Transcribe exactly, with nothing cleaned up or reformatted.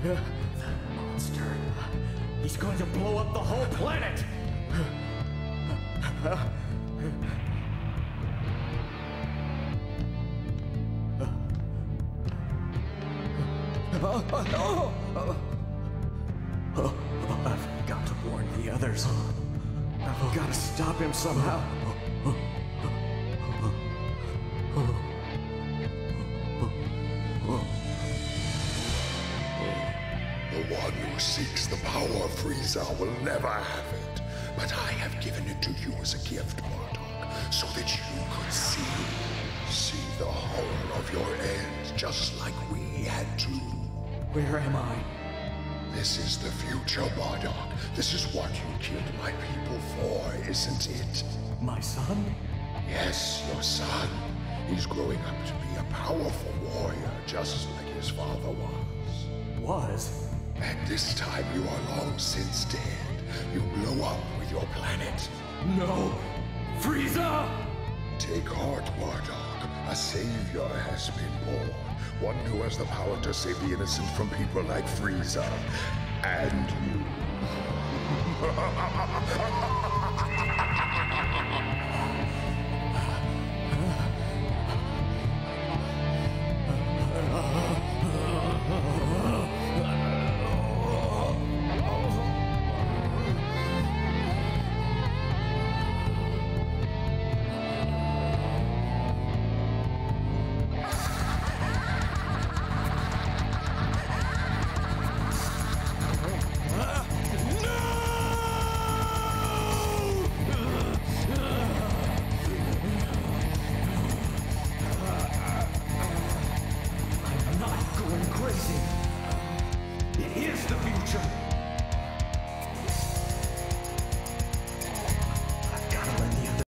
That monster. He's going to blow up the whole planet! I've got to warn the others. I've got to stop him somehow. The one who seeks the power of Frieza will never have it. But I have given it to you as a gift, Bardock, so that you could see. See the horror of your end, just like we had to. Where am I? This is the future, Bardock. This is what you killed my people for, isn't it? My son? Yes, your son. He's growing up to be a powerful warrior, just like his father was. Was? And this time you are long since dead. You blow up with your planet. No! Frieza! Take heart, Bardock. A savior has been born. One who has the power to save the innocent from people like Frieza. And you.